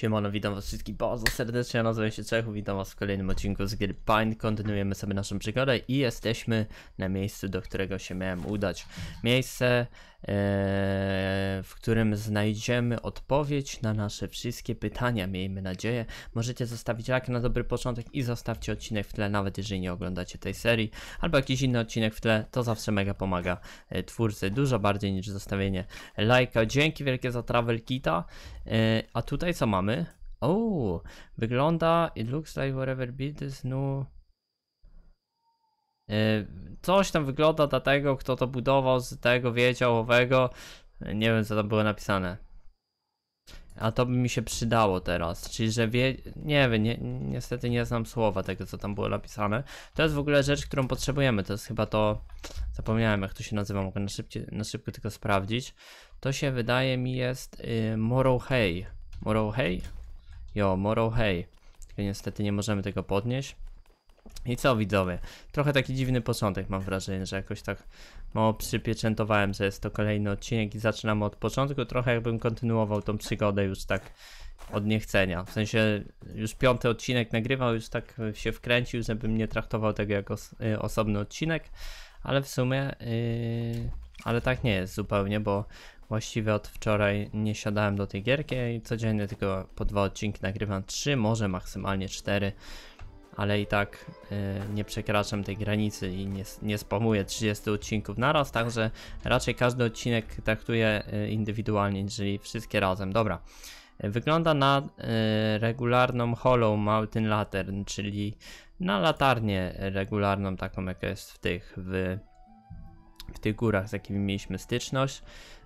Siemano, witam was wszystkich bardzo serdecznie, ja nazywam się Czechu, witam was w kolejnym odcinku z gry Paint. Kontynuujemy sobie naszą przygodę i jesteśmy na miejscu, do którego się miałem udać. Miejsce, w którym znajdziemy odpowiedź na nasze wszystkie pytania, miejmy nadzieję. Możecie zostawić like na dobry początek i zostawcie odcinek w tle, nawet jeżeli nie oglądacie tej serii, albo jakiś inny odcinek w tle, to zawsze mega pomaga twórcy, dużo bardziej niż zostawienie lajka. Dzięki wielkie za Travel Kita. A tutaj co mamy? O, wygląda, it looks like whatever build is new. Coś tam wygląda dla tego, kto to budował, z tego wiedział, owego. Nie wiem, co tam było napisane. A to by mi się przydało teraz, czyli że nie wiem, niestety nie znam słowa tego, co tam było napisane. To jest w ogóle rzecz, którą potrzebujemy, to jest chyba to, zapomniałem jak to się nazywa, mogę na szybko tylko sprawdzić. To się wydaje mi jest Morrow Hay. Morrow Hay? Jo, Morrow Hay. Tylko niestety nie możemy tego podnieść. I co widzowie? Trochę taki dziwny początek, mam wrażenie, że jakoś tak mało przypieczętowałem, że jest to kolejny odcinek i zaczynamy od początku. Trochę jakbym kontynuował tą przygodę już tak od niechcenia. W sensie już 5. odcinek nagrywał, już tak się wkręcił, żebym nie traktował tego jako osobny odcinek. Ale w sumie, ale tak nie jest zupełnie, bo właściwie od wczoraj nie siadałem do tej gierki i codziennie tylko po 2 odcinki nagrywam, 3, może maksymalnie 4. Ale i tak nie przekraczam tej granicy i nie spamuję 30 odcinków naraz, także raczej każdy odcinek traktuję indywidualnie, czyli wszystkie razem. Dobra, wygląda na regularną Hollow Mountain Lantern, czyli na latarnię regularną, taką jaka jest w tych górach, z jakimi mieliśmy styczność.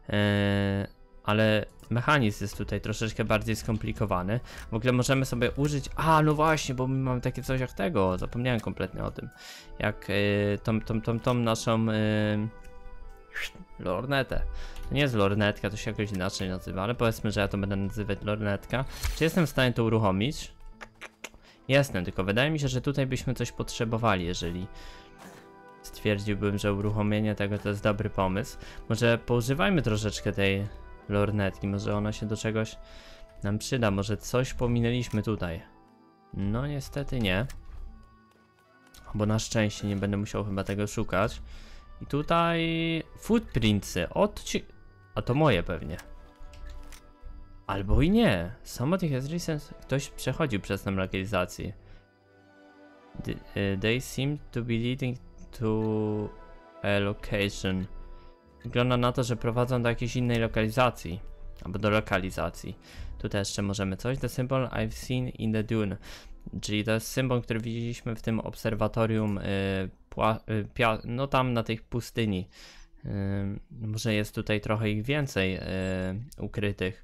Ale mechanizm jest tutaj troszeczkę bardziej skomplikowany. W ogóle możemy sobie użyć... A, no właśnie, bo my mamy takie coś jak tego. Zapomniałem kompletnie o tym. Jak tą naszą lornetę. To nie jest lornetka, to się jakoś inaczej nazywa, ale powiedzmy, że ja to będę nazywać lornetka. Czy jestem w stanie to uruchomić? Jestem, tylko wydaje mi się, że tutaj byśmy coś potrzebowali, jeżeli... Stwierdziłbym, że uruchomienie tego to jest dobry pomysł. Może poużywajmy troszeczkę tej lornetki, może ona się do czegoś nam przyda, może coś pominęliśmy tutaj. No niestety nie. Bo na szczęście nie będę musiał chyba tego szukać. I tutaj footprintsy, a to moje pewnie. Albo i nie. Somebody has recent... Ktoś przechodził przez tę lokalizację. They seem to be leading to a location. Wygląda na to, że prowadzą do jakiejś innej lokalizacji. Albo do lokalizacji. Tutaj jeszcze możemy coś. The symbol I've seen in the dune. Czyli to jest symbol, który widzieliśmy w tym obserwatorium no tam na tej pustyni. Może jest tutaj trochę ich więcej ukrytych.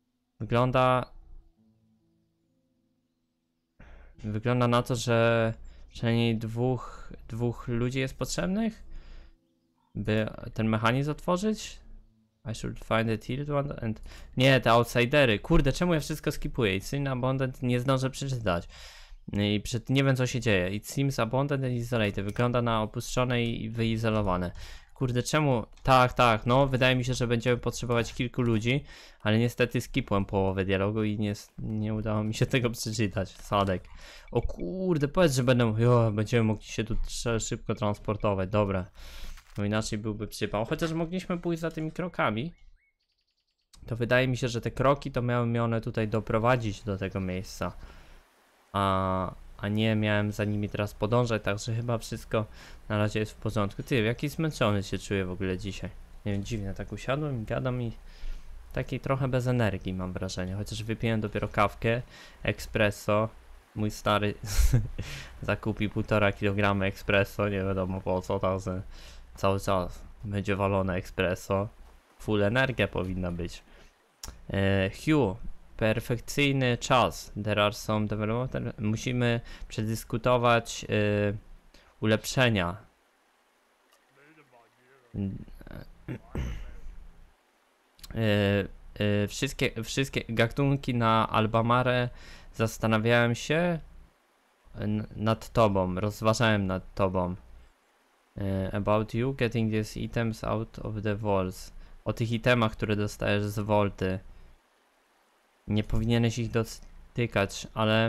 Wygląda na to, że przynajmniej dwóch ludzi jest potrzebnych, by ten mechanizm otworzyć. I should find a tilt one and... Nie, te outsidery. Kurde, czemu ja wszystko skipuję? It seems abundant, nie zdążę przeczytać. Nie wiem co się dzieje. It seems abundant and isolated. Wygląda na opuszczone i wyizolowane. Kurde, czemu? Tak, no wydaje mi się, że będziemy potrzebować kilku ludzi, ale niestety skipłem połowę dialogu i nie udało mi się tego przeczytać. Sadek. O kurde, powiedz, że będziemy mogli się tu szybko transportować, dobra. No inaczej byłby przypał, chociaż mogliśmy pójść za tymi krokami. To wydaje mi się, że te kroki to miały mnie one tutaj doprowadzić do tego miejsca. A nie miałem za nimi teraz podążać, także chyba wszystko na razie jest w porządku. Ty, jaki zmęczony się czuję w ogóle dzisiaj. Nie wiem, dziwnie, tak usiadłem i gadam i taki trochę bez energii mam wrażenie. Chociaż wypiłem dopiero kawkę, espresso. Mój stary zakupił 1,5 kg espresso, nie wiadomo po co, także cały czas będzie walone espresso. Full energia powinna być. Hugh. Perfekcyjny czas. There are some development. Musimy przedyskutować ulepszenia. Wszystkie gatunki na Albemarle zastanawiałem się nad tobą, rozważałem nad tobą. About you getting these items out of the vaults. O tych itemach, które dostajesz z Volty. Nie powinieneś ich dotykać,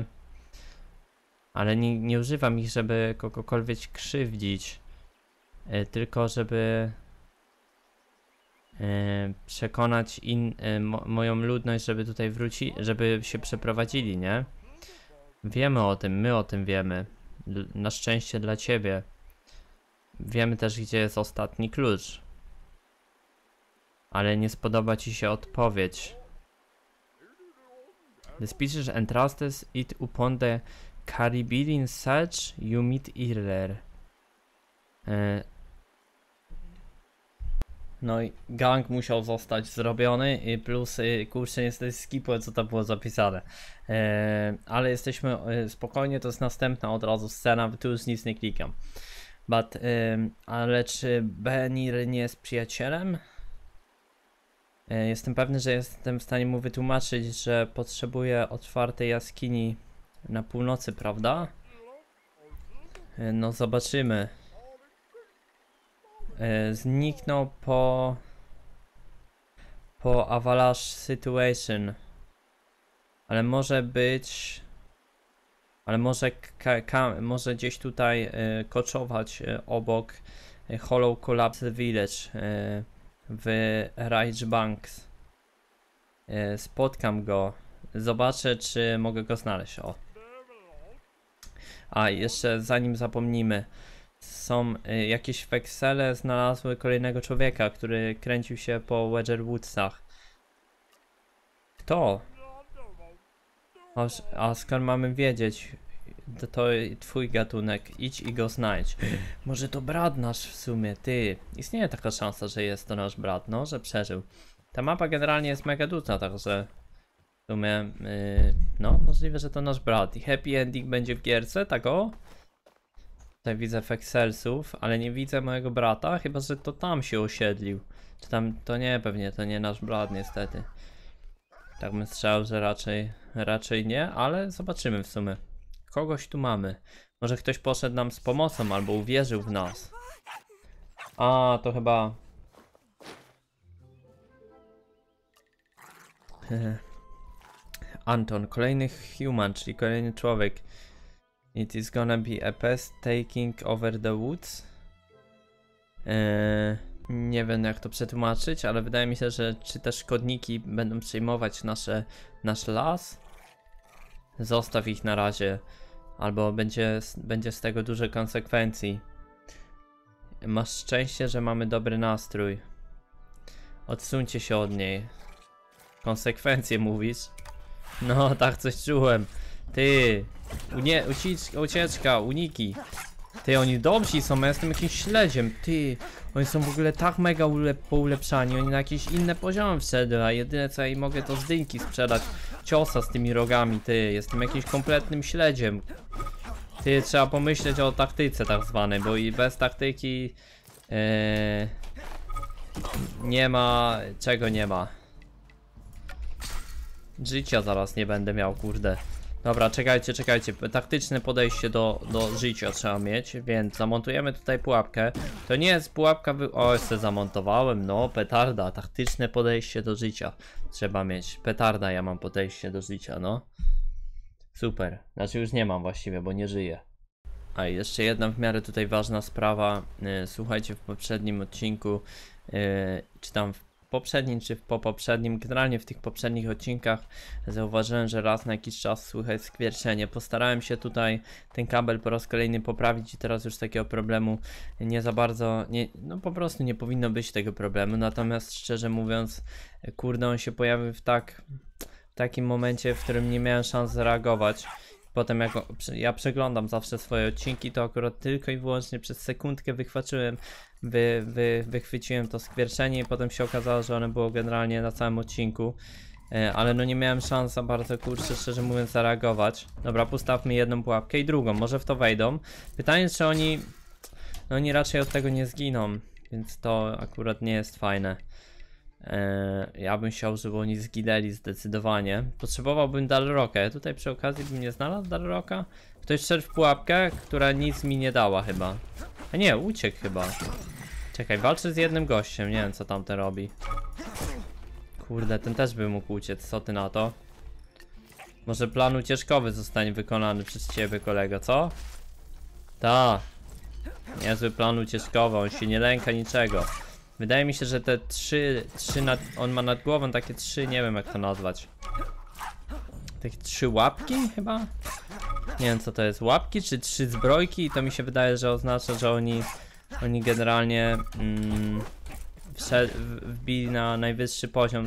ale nie używam ich, żeby kogokolwiek krzywdzić. Tylko żeby przekonać moją ludność, żeby tutaj wrócić, żeby się przeprowadzili, nie? Wiemy o tym, my o tym wiemy. Na szczęście dla ciebie. Wiemy też, gdzie jest ostatni klucz. Ale nie spodoba ci się odpowiedź. The species entrusted it upon the Caribbean search you meet earlier. No i gang musiał zostać zrobiony i plus kurczę niestety skipłem co tam było zapisane. Ale jesteśmy spokojnie, to jest następna od razu scena, tu już nic nie klikam. Ale czy Benir nie jest przyjacielem? Jestem pewny, że jestem w stanie mu wytłumaczyć, że potrzebuje otwartej jaskini na północy, prawda? No zobaczymy. Zniknął po Avalanche Situation. Ale może być... Ale może gdzieś tutaj koczować obok Hollow Collapse Village w Rage Banks. Spotkam go. Zobaczę, czy mogę go znaleźć. O. A jeszcze zanim zapomnimy. Są jakieś weksele znalazły kolejnego człowieka, który kręcił się po Wedger Woodsach. Kto? A skąd mamy wiedzieć? To twój gatunek. Idź i go znajdź. Może to brat nasz w sumie, ty. Istnieje taka szansa, że jest to nasz brat, no, że przeżył. Ta mapa generalnie jest mega duża, także w sumie, no, możliwe, że to nasz brat. I happy ending będzie w gierce, tak o? Tutaj widzę Fexelsów, ale nie widzę mojego brata, chyba że to tam się osiedlił. Czy tam, to nie, pewnie, to nie nasz brat niestety. Tak bym strzelał, że raczej nie, ale zobaczymy w sumie. Kogoś tu mamy. Może ktoś poszedł nam z pomocą albo uwierzył w nas. A, to chyba... Anton, kolejny human, czyli kolejny człowiek. It is gonna be a pest taking over the woods. Nie wiem jak to przetłumaczyć, ale wydaje mi się, że czy te szkodniki będą przejmować nasz las. Zostaw ich na razie, albo będzie z tego dużo konsekwencji. Masz szczęście, że mamy dobry nastrój. Odsuńcie się od niej. Konsekwencje mówisz? No, tak coś czułem. Ty, ucieczka, uniki. Ty, oni dobrzy są, ja jestem jakimś śledziem. Ty, oni są w ogóle tak mega poulepszani. Oni na jakieś inne poziomy wszedły, a jedyne co ja im mogę to z dynki sprzedać. Ciosa z tymi rogami, ty, jestem jakimś kompletnym śledziem. Ty, trzeba pomyśleć o taktyce tak zwanej, bo i bez taktyki nie ma, czego nie ma. Życia zaraz nie będę miał, kurde. Dobra, czekajcie. Taktyczne podejście do życia trzeba mieć, więc zamontujemy tutaj pułapkę. To nie jest pułapka O, jeszcze zamontowałem, no, petarda. Taktyczne podejście do życia trzeba mieć. Petarda, ja mam podejście do życia, no. Super. Znaczy już nie mam właściwie, bo nie żyję. A jeszcze jedna w miarę tutaj ważna sprawa. Słuchajcie, w poprzednim odcinku, czy tam w poprzednim, czy po poprzednim, generalnie w tych poprzednich odcinkach zauważyłem, że raz na jakiś czas słychać skwierczenie. Postarałem się tutaj ten kabel po raz kolejny poprawić i teraz już takiego problemu nie za bardzo, no po prostu nie powinno być tego problemu. Natomiast szczerze mówiąc, kurde, on się pojawił w takim momencie, w którym nie miałem szans zareagować. Potem jak ja przeglądam zawsze swoje odcinki, to akurat tylko i wyłącznie przez sekundkę wychwyciłem to skwierczenie i potem się okazało, że ono było generalnie na całym odcinku. Ale no nie miałem szans za bardzo, kurczę, szczerze mówiąc, zareagować. Dobra, postawmy jedną pułapkę i drugą, może w to wejdą. Pytanie, czy oni... No oni raczej od tego nie zginą, więc to akurat nie jest fajne. Ja bym chciał, żeby oni zginęli zdecydowanie. Potrzebowałbym Dalrocka. Tutaj przy okazji bym nie znalazł Dalrocka. Ktoś szedł w pułapkę, która nic mi nie dała chyba. A nie, uciekł chyba. Czekaj, walczę z jednym gościem. Nie wiem co tamten robi. Kurde, ten też by mógł uciec. Co ty na to? Może plan ucieczkowy zostanie wykonany przez ciebie, kolego, co? Ta. Niezły plan ucieczkowy, on się nie lęka niczego. Wydaje mi się, że te on ma nad głową takie trzy, nie wiem jak to nazwać. Takie trzy łapki chyba? Nie wiem co to jest, łapki czy trzy zbrojki, i to mi się wydaje, że oznacza, że oni generalnie wbili na najwyższy poziom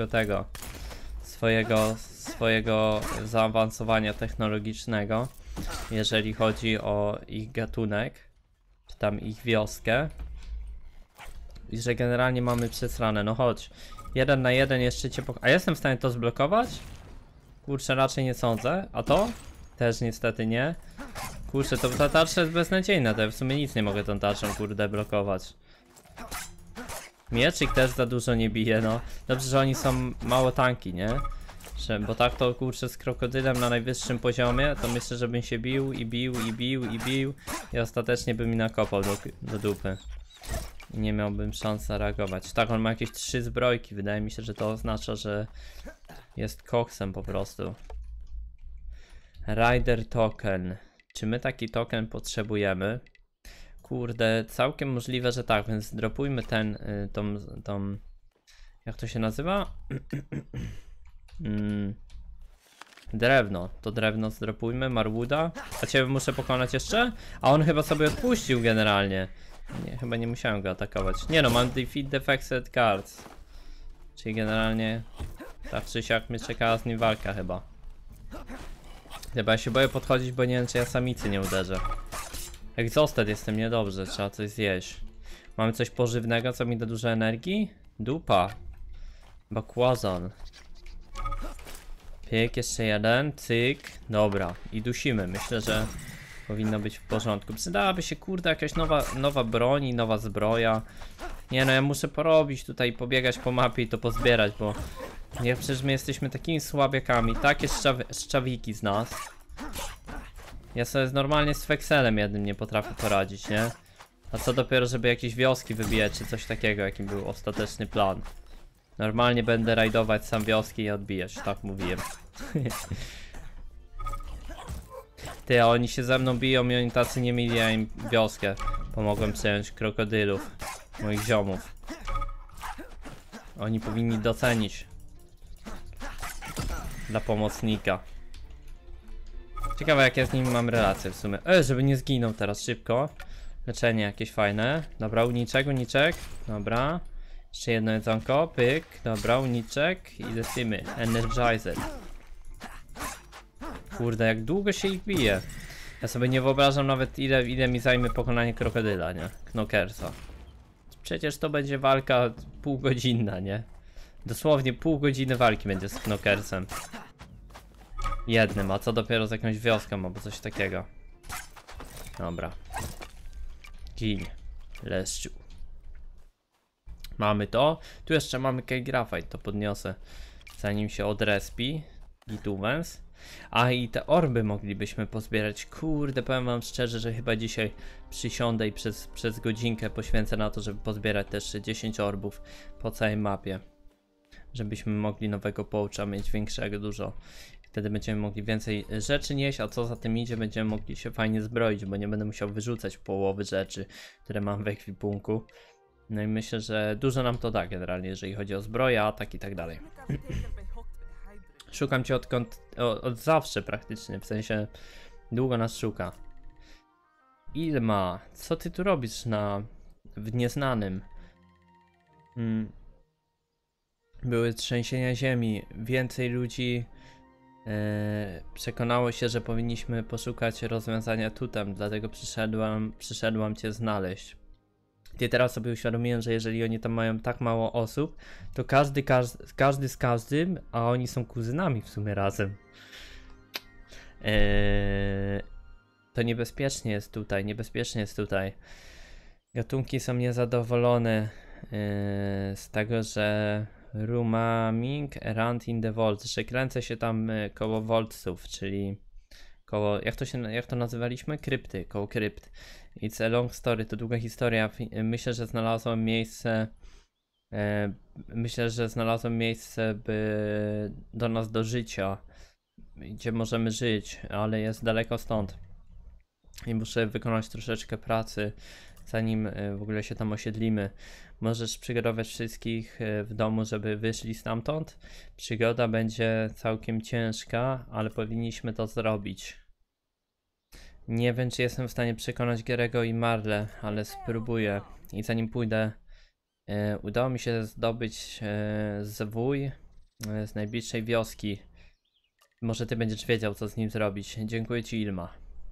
swojego zaawansowania technologicznego, jeżeli chodzi o ich gatunek, czy tam ich wioskę. I że generalnie mamy przesrane, no chodź. 1 na 1 jeszcze cię A jestem w stanie to zblokować? Kurczę, raczej nie sądzę. A to? Też niestety nie. Kurczę, to ta tarcza jest beznadziejna, to ja w sumie nic nie mogę tą tarczą, kurde, blokować. Mieczyk też za dużo nie bije, no. Dobrze, że oni są mało tanki, nie? Bo tak to, kurczę, z krokodylem na najwyższym poziomie, to myślę, że bym się bił i bił i bił i bił i ostatecznie by mi nakopał do dupy. I nie miałbym szans zareagować. Tak, on ma jakieś 3 zbrojki, wydaje mi się, że to oznacza, że jest koksem po prostu. Rider token. Czy my taki token potrzebujemy? Kurde, całkiem możliwe, że tak, więc dropujmy tą jak to się nazywa? Drewno, to drewno zdropujmy, Marwooda. A ciebie muszę pokonać jeszcze? A on chyba sobie odpuścił generalnie. Nie, chyba nie musiałem go atakować. Nie no, mam defeat defected cards. Czyli generalnie tak czy siak mnie czekała z nim walka chyba. Chyba ja się boję podchodzić, bo nie wiem czy ja samicy nie uderzę. Exhausted jestem niedobrze, trzeba coś zjeść. Mamy coś pożywnego, co mi da dużo energii? Dupa. Bakłazan. Pyk, jeszcze jeden, cyk. Dobra, i dusimy. Myślę, że powinno być w porządku. Przydałaby się, kurde, jakaś nowa broń i nowa zbroja. Nie no, ja muszę porobić tutaj, pobiegać po mapie i to pozbierać, bo nie, przecież my jesteśmy takimi słabiakami. Takie szczawiki z nas. Ja sobie normalnie z Fekselem jednym nie potrafię poradzić, nie? A co dopiero, żeby jakieś wioski wybijać, czy coś takiego, jaki był ostateczny plan. Normalnie będę rajdować sam wioski i odbijać, tak mówiłem. Ty, a oni się ze mną biją i oni tacy nie mieli, ja im wioskę pomogłem przejąć, krokodylów, moich ziomów. Oni powinni docenić. Dla pomocnika. Ciekawe jak ja z nimi mam relację w sumie. Żeby nie zginął teraz szybko. Leczenie jakieś fajne. Dobra, uniczek. Dobra. Jeszcze jedno jedzonko, pyk. Dobra, uniczek i lecimy. Energizer. Kurde, jak długo się ich bije. Ja sobie nie wyobrażam nawet ile mi zajmie pokonanie krokodyla, nie? Knockersa. Przecież to będzie walka półgodzinna, nie? Dosłownie pół godziny walki będzie z Knockersem. Jednym, a co dopiero z jakąś wioską albo coś takiego. Dobra. Gin. Leszczu. Mamy to. Tu jeszcze mamy K-Graphite, to podniosę zanim się odrespi. Gituvens. A i te orby moglibyśmy pozbierać. Kurde, powiem wam szczerze, że chyba dzisiaj przysiądę i przez godzinkę poświęcę na to, żeby pozbierać też 10 orbów po całej mapie. Żebyśmy mogli nowego połcza mieć większego dużo. Wtedy będziemy mogli więcej rzeczy nieść, a co za tym idzie, będziemy mogli się fajnie zbroić, bo nie będę musiał wyrzucać połowy rzeczy, które mam w ekwipunku. No i myślę, że dużo nam to da generalnie, jeżeli chodzi o zbroję, atak i tak dalej. Szukam cię od zawsze praktycznie, w sensie długo nas szuka. Ilma, co ty tu robisz w nieznanym? Były trzęsienia ziemi, więcej ludzi przekonało się, że powinniśmy poszukać rozwiązania tutem, dlatego przyszedłam cię znaleźć. I teraz sobie uświadomiłem, że jeżeli oni tam mają tak mało osób, to każdy z każdym, a oni są kuzynami w sumie razem. To niebezpiecznie jest tutaj. Gatunki są niezadowolone z tego, że roaming around in the vault, że kręcę się tam koło vaultsów, czyli koło, jak to nazywaliśmy? Krypty, koło krypt. It's a long story, to długa historia. Myślę, że znalazłem miejsce, by do nas do życia. gdzie możemy żyć, ale jest daleko stąd. I muszę wykonać troszeczkę pracy, zanim w ogóle się tam osiedlimy. Możesz przygotować wszystkich w domu, żeby wyszli stamtąd. Przygoda będzie całkiem ciężka, ale powinniśmy to zrobić. Nie wiem, czy jestem w stanie przekonać Gerego i Marle, ale spróbuję. I zanim pójdę, udało mi się zdobyć zwój z najbliższej wioski. Może ty będziesz wiedział, co z nim zrobić. Dziękuję ci, Ilma.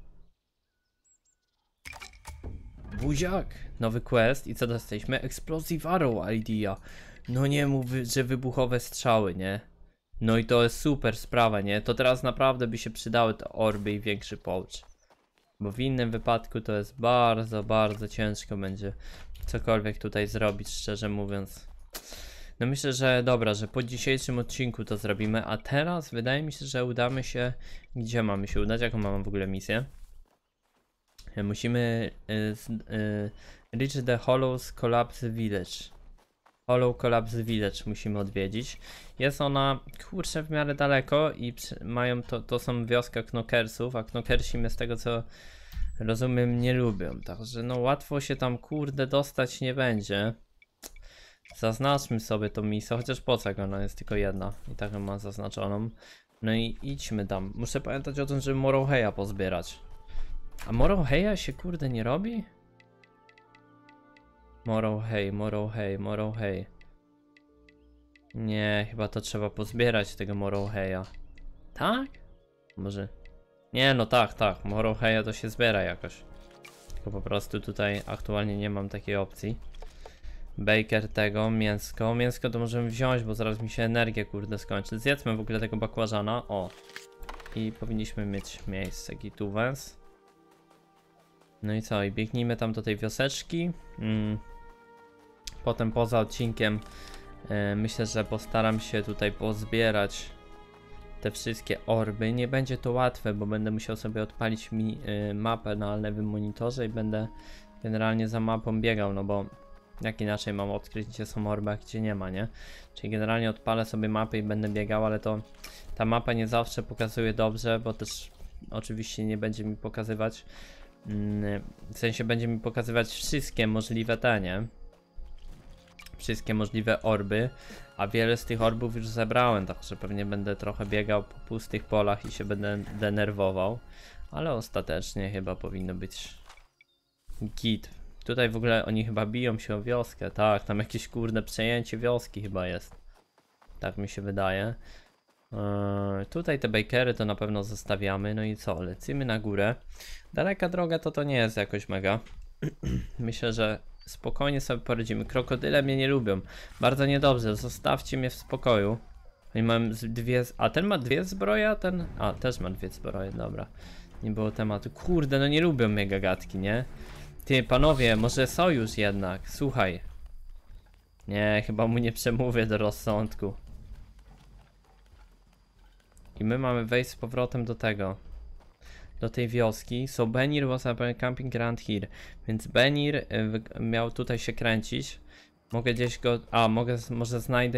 Buziak! Nowy quest i co dostaliśmy? Explosive Arrow idea. No nie mów, że wybuchowe strzały, nie? No i to jest super sprawa, nie? To teraz naprawdę by się przydały te orby i większy pouch. Bo w innym wypadku to jest bardzo, bardzo ciężko będzie cokolwiek tutaj zrobić, szczerze mówiąc. No myślę, że dobra, że po dzisiejszym odcinku to zrobimy, a teraz wydaje mi się, że udamy się... Gdzie mamy się udać? Jaką mamy w ogóle misję? Musimy reach the Hollows Collapse Village. Hollow Collapse Village musimy odwiedzić. Jest ona, kurczę, w miarę daleko i mają to są wioska Knockersów, a Knockersi mnie z tego co rozumiem nie lubią. Także no łatwo się tam kurde dostać nie będzie. Zaznaczmy sobie tą misję, chociaż po co, jak ona jest tylko jedna i tak ją mam zaznaczoną. No i idźmy tam. Muszę pamiętać o tym, żeby Morrowheya pozbierać. A Morrowheya się kurde nie robi? Morrowhey. Nie, chyba to trzeba pozbierać tego Morrowheya. Tak? Może... Nie, no tak. Morrowheya to się zbiera jakoś. Tylko po prostu tutaj aktualnie nie mam takiej opcji. Baker tego, mięsko. Mięsko to możemy wziąć, bo zaraz mi się energia kurde skończy. Zjedzmy w ogóle tego bakłażana. O. I powinniśmy mieć miejsce. Gituwens. No i co? I biegnijmy tam do tej wioseczki. Potem poza odcinkiem myślę, że postaram się tutaj pozbierać te wszystkie orby. Nie będzie to łatwe, bo będę musiał sobie odpalić mapę na lewym monitorze i będę generalnie za mapą biegał, no bo jak inaczej mam odkryć, gdzie są orby, a gdzie nie ma, nie? Czyli generalnie odpalę sobie mapę i będę biegał, ale to ta mapa nie zawsze pokazuje dobrze, bo też oczywiście nie będzie mi pokazywać, w sensie będzie mi pokazywać wszystkie możliwe te, nie? Wszystkie możliwe orby, a wiele z tych orbów już zebrałem, także pewnie będę trochę biegał po pustych polach i się będę denerwował, ale ostatecznie chyba powinno być git. Tutaj w ogóle oni chyba biją się o wioskę, tak, tam jakieś kurde przejęcie wioski chyba jest, tak mi się wydaje. Tutaj te bakery to na pewno zostawiamy, no i co, lecimy na górę. Daleka droga to nie jest jakoś mega. Myślę, że spokojnie sobie poradzimy. Krokodyle mnie nie lubią. Bardzo niedobrze. Zostawcie mnie w spokoju. Oni mają dwie... A ten ma dwie zbroje, a ten... A, też ma dwie zbroje, dobra. Nie było tematu. Kurde, no nie lubią mnie gagatki, nie? Ty, panowie, może sojusz jednak. Słuchaj. Nie, chyba mu nie przemówię do rozsądku. I my mamy wejść z powrotem do tego. Do tej wioski. So Benir was camping around here. Więc Benir miał tutaj się kręcić. Mogę gdzieś go... A, może znajdę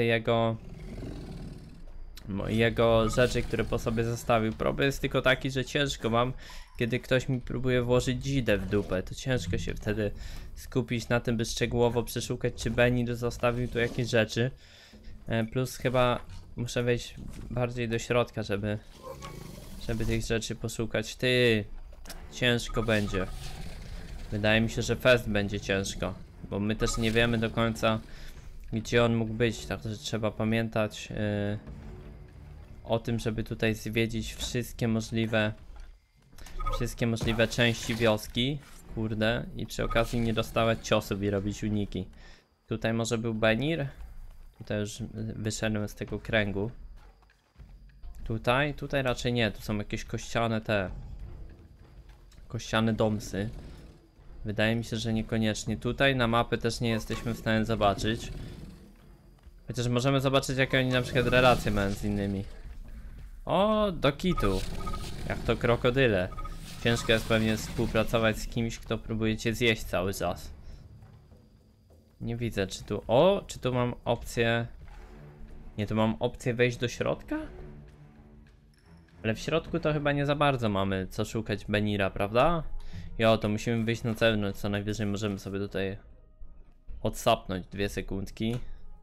jego rzeczy, które po sobie zostawił. Problem jest tylko taki, że ciężko mam, kiedy ktoś mi próbuje włożyć dzidę w dupę. To ciężko się wtedy skupić na tym, by szczegółowo przeszukać, czy Benir zostawił tu jakieś rzeczy. Plus chyba muszę wejść bardziej do środka, żeby tych rzeczy poszukać. Ty, ciężko będzie. Wydaje mi się, że fest będzie ciężko, bo my też nie wiemy do końca, gdzie on mógł być, także trzeba pamiętać o tym, żeby tutaj zwiedzić wszystkie możliwe części wioski, kurde, i przy okazji nie dostawać ciosów i robić uniki. Tutaj może był Benir. Tutaj już wyszedłem z tego kręgu. Tutaj raczej nie, tu są jakieś kościane domsy. Wydaje mi się, że niekoniecznie. Tutaj na mapy też nie jesteśmy w stanie zobaczyć. Chociaż możemy zobaczyć, jakie oni na przykład relacje mają z innymi. O, do kitu. Jak to krokodyle. Ciężko jest pewnie współpracować z kimś, kto próbuje cię zjeść cały czas. Nie widzę, czy tu... O, czy tu mam opcję... Nie, tu mam opcję wejść do środka? Ale w środku to chyba nie za bardzo mamy co szukać Benira, prawda? Jo, to musimy wyjść na zewnątrz, co najwyżej możemy sobie tutaj odsapnąć 2 sekundki.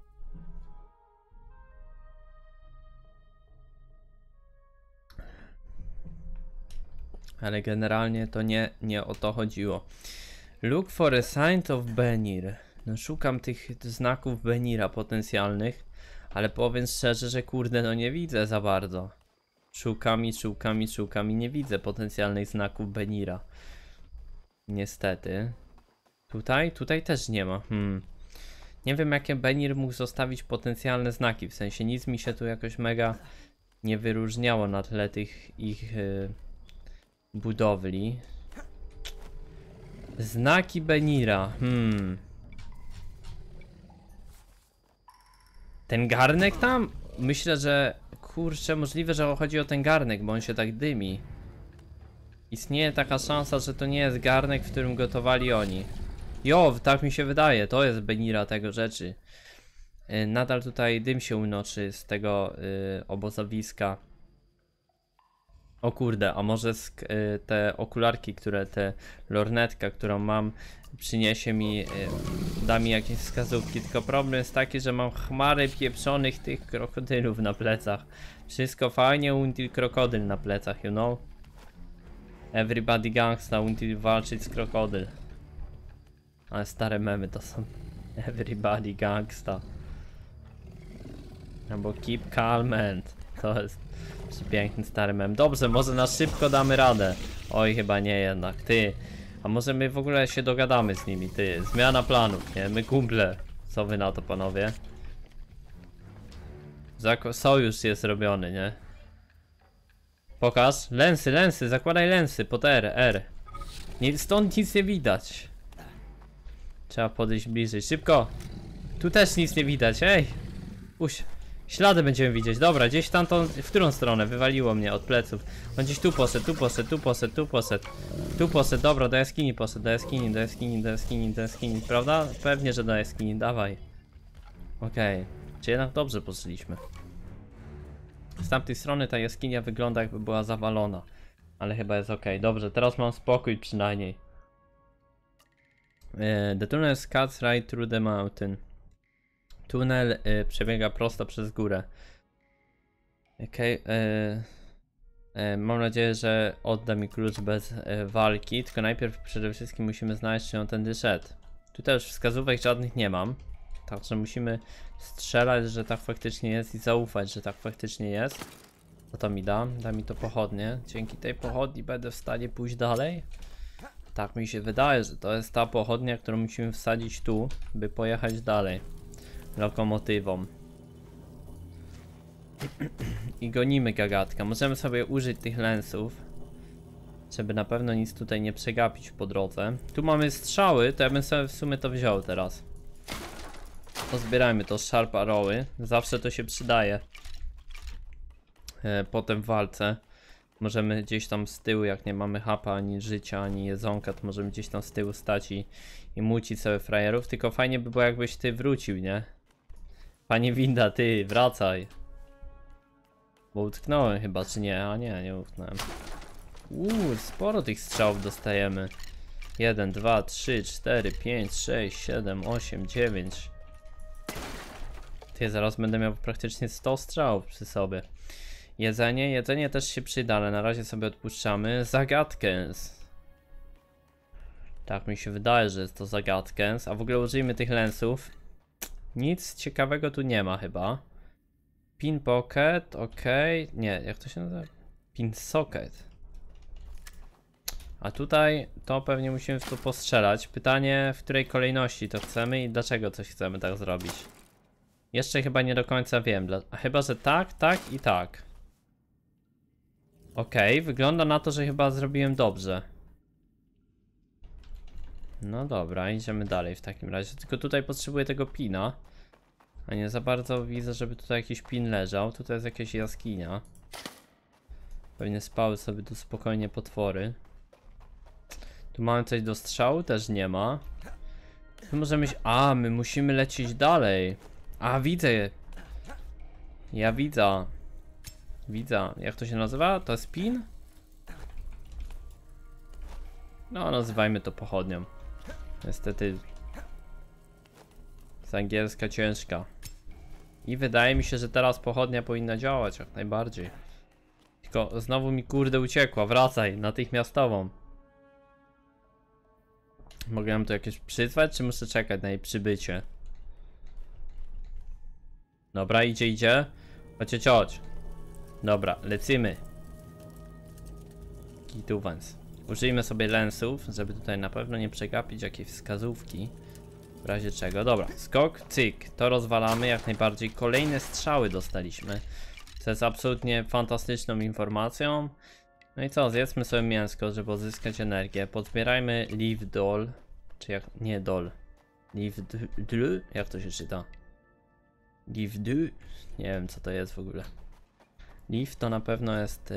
Ale generalnie to nie o to chodziło. Look for a sign of Benir. No szukam tych znaków Benira potencjalnych, ale powiem szczerze, że kurde no nie widzę za bardzo. Szukam i nie widzę potencjalnych znaków Benira. Niestety. Tutaj też nie ma. Nie wiem jakie Benir mógł zostawić potencjalne znaki, w sensie nic mi się tu jakoś mega nie wyróżniało na tle tych ich budowli. Znaki Benira. Ten garnek tam? Myślę, że kurczę, możliwe, że chodzi o ten garnek, bo on się tak dymi. Istnieje taka szansa, że to nie jest garnek, w którym gotowali oni. Jo, tak mi się wydaje, to jest Benira tego rzeczy. Nadal tutaj dym się unoczy z tego obozowiska. O kurde, a może te okularki, te lornetka, którą mam, przyniesie mi, da mi jakieś wskazówki. Tylko problem jest taki, że mam chmary pieprzonych tych krokodylów na plecach. Wszystko fajnie until krokodyl na plecach, you know? Everybody gangsta until walczyć z krokodyl. Ale stare memy to są. Everybody gangsta. Albo keep calm and. To jest piękny stary mem. Dobrze, może na szybko damy radę. Oj, chyba nie jednak. Ty. A może my w ogóle się dogadamy z nimi, ty. Zmiana planów, nie? My kumple. Co wy na to, panowie? Sojusz jest robiony, nie? Pokaż. Lensy, zakładaj lensy pod R. Stąd nic nie widać. Trzeba podejść bliżej. Szybko. Tu też nic nie widać, ej. Ślady będziemy widzieć. Dobra, gdzieś tamtą, w którą stronę? Wywaliło mnie od pleców. On gdzieś tu poszedł. Tu poszedł, dobra, do jaskini poszedł, do jaskini, prawda? Pewnie, że do jaskini, dawaj. Okej, czy jednak dobrze poszliśmy. Z tamtej strony ta jaskinia wygląda jakby była zawalona. Ale chyba jest okej. Dobrze, teraz mam spokój przynajmniej. The tunnel cuts right through the mountain. Tunel przebiega prosto przez górę. Okej, mam nadzieję, że odda mi klucz bez walki, tylko najpierw przede wszystkim musimy znaleźć, czy on tędy szedł. Tutaj już wskazówek żadnych nie mam, także musimy strzelać, że tak faktycznie jest i zaufać, że tak faktycznie jest. Co to mi da? Da mi to pochodnie. Dzięki tej pochodni będę w stanie pójść dalej. Tak mi się wydaje, że to jest ta pochodnia, którą musimy wsadzić tu, by pojechać dalej. Lokomotywą. I gonimy gagatka. Możemy sobie użyć tych lensów, żeby na pewno nic tutaj nie przegapić po drodze. Tu mamy strzały, to ja bym sobie w sumie to wziął teraz. Pozbierajmy to sharp arrowy. Zawsze to się przydaje. Potem w walce. Możemy gdzieś tam z tyłu, jak nie mamy hapa, ani życia, ani jedzonka, to możemy gdzieś tam z tyłu stać i mucić sobie frajerów. Tylko fajnie by było, jakbyś ty wrócił, nie? Panie winda, ty, wracaj. Bo utknąłem chyba, czy nie? A nie utknąłem. Sporo tych strzałów dostajemy. 1, 2, 3, 4, 5, 6, 7, 8, 9. Ty, zaraz będę miał praktycznie 100 strzałów przy sobie. Jedzenie też się przyda, ale na razie sobie odpuszczamy. Zagadkens. Tak mi się wydaje, że jest to zagadkens. A w ogóle użyjmy tych lensów. Nic ciekawego tu nie ma chyba. Pin pocket, ok. Nie, jak to się nazywa? Pin socket. A tutaj to pewnie musimy w to postrzelać. Pytanie, w której kolejności to chcemy i dlaczego coś chcemy tak zrobić. Jeszcze chyba nie do końca wiem. Chyba, że tak, tak i tak. Okej, wygląda na to, że chyba zrobiłem dobrze. No dobra, idziemy dalej w takim razie. Tylko tutaj potrzebuję tego pina. A nie za bardzo widzę, żeby tutaj jakiś pin leżał. Tutaj jest jakaś jaskinia. Pewnie spały sobie tu spokojnie potwory. Tu mamy coś do strzału? Też nie ma. Tu możemy się... A, my musimy lecieć dalej. A, widzę. Ja widzę. Widza. Jak to się nazywa? To jest pin? No, nazywajmy to pochodnią. Niestety z angielska ciężka. I wydaje mi się, że teraz pochodnia powinna działać jak najbardziej. Tylko znowu mi kurde uciekła. Wracaj, natychmiastową. Mogę ją tu jakieś przyzwać, czy muszę czekać na jej przybycie? Dobra, idzie. Chodź. Dobra, lecimy. Gituvans. Użyjmy sobie lensów, żeby tutaj na pewno nie przegapić jakiejś wskazówki. W razie czego. Dobra, skok, cyk. To rozwalamy jak najbardziej. Kolejne strzały dostaliśmy. Co jest absolutnie fantastyczną informacją. No i co, zjedzmy sobie mięsko, żeby uzyskać energię. Pozbierajmy leaf doll. Czy jak... nie doll. Leaf dl? Jak to się czyta? Leaf dl? Nie wiem co to jest w ogóle. Leaf to na pewno jest...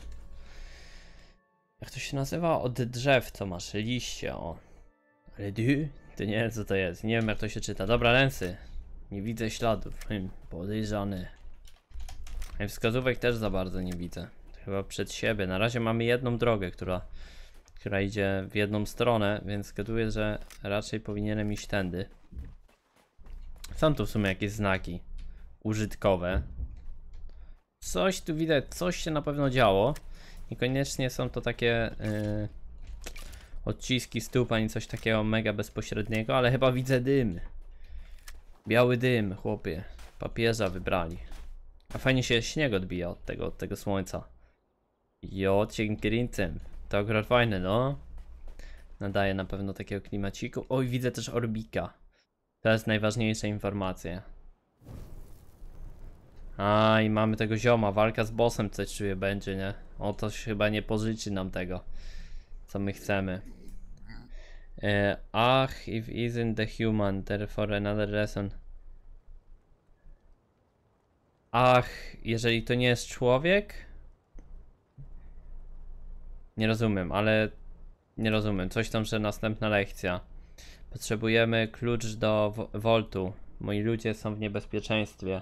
jak to się nazywa? Od drzew co masz? Liście, o. Ale dl? To nie wiem co to jest. Nie wiem jak to się czyta. Dobra, lensy. Nie widzę śladów. Podejrzany. I wskazówek też za bardzo nie widzę. Chyba przed siebie. Na razie mamy jedną drogę, która idzie w jedną stronę, więc zgaduję, że raczej powinienem iść tędy. Są tu w sumie jakieś znaki użytkowe. Coś tu widać, coś się na pewno działo. Niekoniecznie są to takie odciski stóp, ani coś takiego mega bezpośredniego, ale chyba widzę dym. Biały dym, chłopie. Papieża wybrali. A fajnie się śnieg odbija od tego słońca. Jo, cienkyrincem. To akurat fajne, no. Nadaje na pewno takiego klimaciku. Oj, widzę też orbika. To jest najważniejsza informacja. A i mamy tego zioma. Walka z bossem coś czuję będzie, nie? O, to się chyba nie pożyczy nam tego, co my chcemy. Ach, if isn't the human, therefore another reason. Ach, jeżeli to nie jest człowiek? Nie rozumiem, ale... nie rozumiem. Coś tam, że następna lekcja. Potrzebujemy klucz do Voltu. Moi ludzie są w niebezpieczeństwie.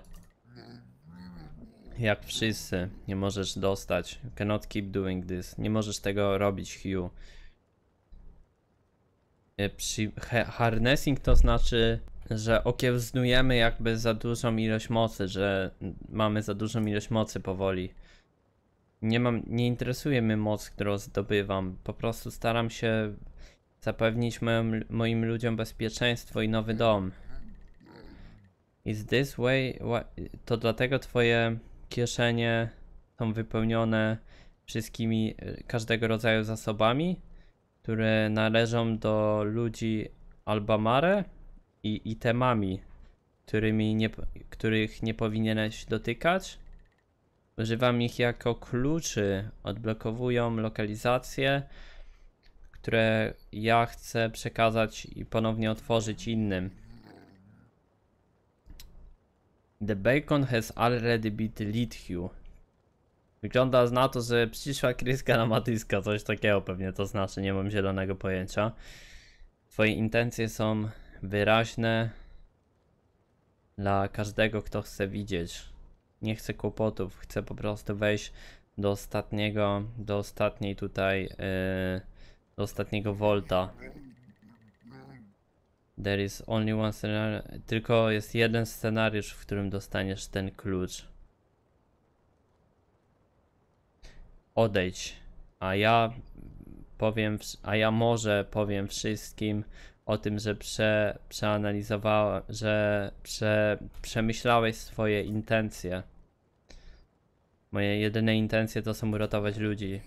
Jak wszyscy. Nie możesz dostać. You cannot keep doing this. Nie możesz tego robić, Hugh. Harnessing to znaczy, że okiełznujemy jakby za dużą ilość mocy, że mamy za dużą ilość mocy powoli. Nie interesuje mnie moc, którą zdobywam. Po prostu staram się zapewnić moim ludziom bezpieczeństwo i nowy dom. Is this way? To dlatego twoje kieszenie są wypełnione wszystkimi, każdego rodzaju zasobami, które należą do ludzi Albamare i itemami, których nie powinieneś dotykać. Używam ich jako kluczy, odblokowują lokalizacje, które ja chcę przekazać i ponownie otworzyć innym. The bacon has already been lit, Hugh. Wygląda na to, że przyszła kryska na matyska, coś takiego pewnie to znaczy, nie mam zielonego pojęcia. Twoje intencje są wyraźne dla każdego, kto chce widzieć. Nie chcę kłopotów, chcę po prostu wejść do ostatniej tutaj, do ostatniego Volta. There is only one scenario, tylko jest jeden scenariusz, w którym dostaniesz ten klucz. Odejdź, a ja może powiem wszystkim o tym, że przeanalizowałem, że przemyślałeś swoje intencje. Moje jedyne intencje to są uratować ludzi.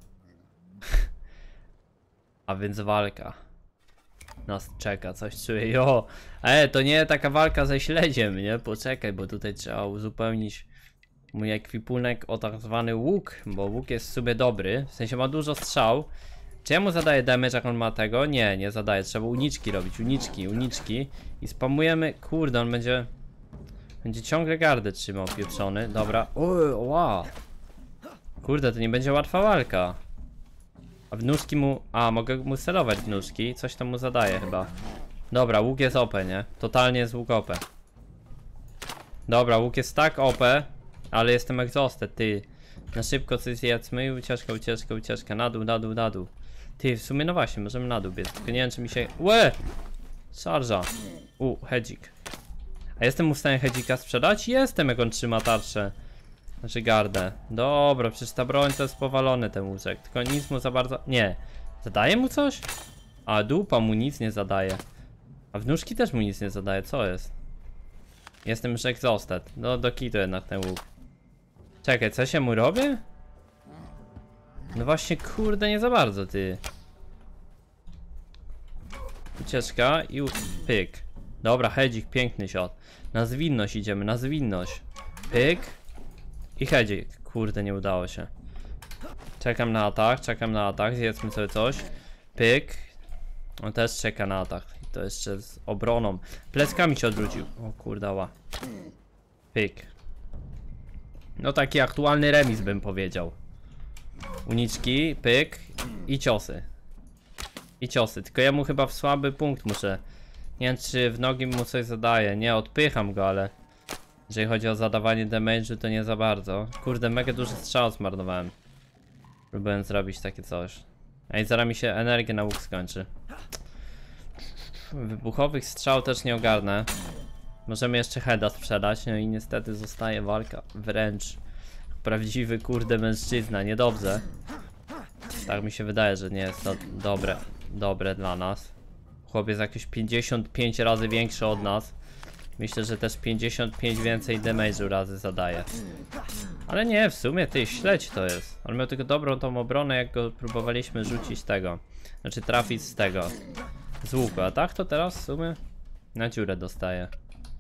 A więc walka nas czeka, coś czuję. Jo, to nie taka walka ze śledziem, nie? Poczekaj, bo tutaj trzeba uzupełnić mój ekwipunek o tak zwany łuk, bo łuk jest w sobie dobry, w sensie ma dużo strzał. Czy ja mu zadaję damage, jak on ma tego? Nie zadaję, trzeba uniczki robić, uniczki i spamujemy, kurde, on będzie ciągle gardę trzymał pieprzony, dobra, wow. Kurde, to nie będzie łatwa walka. A w nóżki mu, mogę mu celować w nóżki, coś tam mu zadaje chyba. Dobra, łuk jest OP, nie? Totalnie jest łuk OP. Dobra, łuk jest tak OP, Ale jestem exhausted, ty. Na szybko coś zjedzmy i ucieczka. Na dół. Ty, w sumie no właśnie, możemy na dół biec. Tylko nie wiem, czy mi się... Łe! Szarża. Hedzik. A jestem mu w stanie hedzika sprzedać? Jestem, jak on trzyma tarczę. Znaczy gardę. Dobra, przecież ta broń to jest powalony ten łóżek. Tylko nic mu za bardzo... Nie. Zadaje mu coś? A dupa mu nic nie zadaje. A w nóżki też mu nic nie zadaje, co jest? Jestem już exhausted. No do kitu jednak ten łuk. Czekaj, co się mu robię? No właśnie, kurde, nie za bardzo, ty. Ucieczka i pyk. Dobra, hedzik, piękny shot. Na zwinność idziemy, na zwinność. Pyk. I hedzik. Kurde, nie udało się. Czekam na atak, zjedzmy sobie coś. Pyk. On też czeka na atak. I to jeszcze z obroną. Pleckami się odwrócił. O kurdała. Pyk. No taki aktualny remis bym powiedział. Uniczki, pyk i ciosy. Tylko ja mu chyba w słaby punkt muszę. Nie wiem, czy w nogi mu coś zadaje. Nie, odpycham go, ale jeżeli chodzi o zadawanie damage'u, to nie za bardzo. Kurde, mega duży strzał zmarnowałem. Próbuję zrobić takie coś. Ej, zaraz mi się energia na łuk skończy. Wybuchowych strzał też nie ogarnę. Możemy jeszcze heada sprzedać, no i niestety zostaje walka wręcz. Prawdziwy kurde mężczyzna, niedobrze. Tak mi się wydaje, że nie jest to dobre dla nas. Chłopiec jakieś 55 razy większy od nas. Myślę, że też 55 więcej damage'u razy zadaje. Ale nie, w sumie ty, śledź to jest. On miał tylko dobrą tą obronę, jak go próbowaliśmy rzucić tego. Znaczy trafić z tego. Z łuku, a tak to teraz w sumie na dziurę dostaje.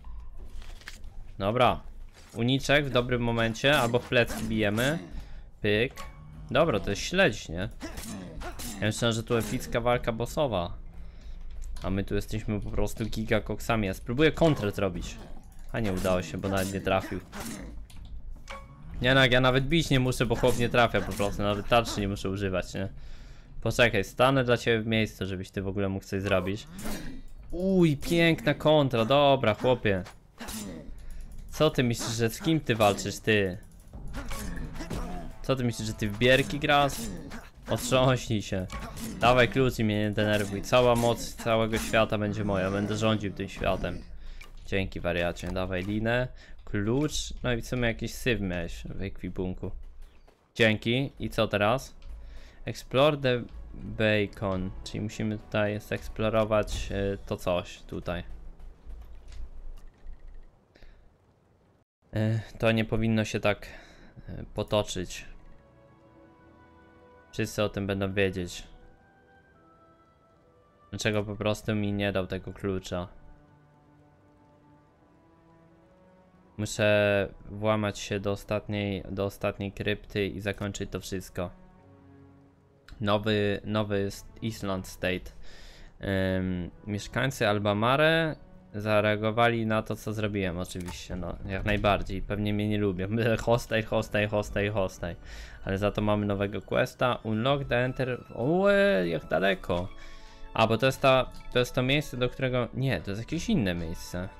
Dobra. Uniczek w dobrym momencie, albo w plecki bijemy. Pyk. Dobra, to jest śledź, nie? Ja myślałem, że tu epicka walka bossowa. A my tu jesteśmy po prostu gigakoksami. Ja spróbuję kontrę zrobić. A nie udało się, bo nawet nie trafił. Nie no, ja nawet bić nie muszę, bo chłop nie trafia po prostu. Nawet tarczy nie muszę używać, nie? Poczekaj, stanę dla ciebie w miejscu, żebyś ty w ogóle mógł coś zrobić. Uj, piękna kontra, dobra chłopie. Co ty myślisz, że z kim ty walczysz, ty? Co ty myślisz, że ty w bierki grasz? Otrząśnij się. Dawaj klucz i mnie nie denerwuj. Cała moc całego świata będzie moja. Będę rządził tym światem. Dzięki wariacie. Dawaj linę. Klucz. No i w sumie jakiś syf miałeś w ekwipunku. Dzięki. I co teraz? Explore the bacon. Czyli musimy tutaj zeksplorować to coś tutaj. To nie powinno się tak potoczyć. Wszyscy o tym będą wiedzieć. Dlaczego po prostu mi nie dał tego klucza? Muszę włamać się do ostatniej krypty i zakończyć to wszystko. Nowy Island State. Mieszkańcy Albamare zareagowali na to, co zrobiłem, oczywiście, no, jak najbardziej. Pewnie mnie nie lubią. Hostile. Ale za to mamy nowego questa. Unlock the enter... jak daleko. A, bo to jest to miejsce, do którego... Nie, to jest jakieś inne miejsce.